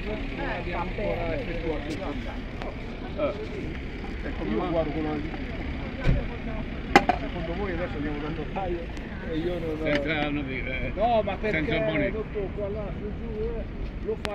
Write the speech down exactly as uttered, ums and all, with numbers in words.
non abbiamo ancora effettuato il contatto. Ecco, io guardo con una... Secondo voi adesso andiamo dal notaio e io non ho... Senza non dire... No, ma perché senza dopo qua là, su giù, lo fa...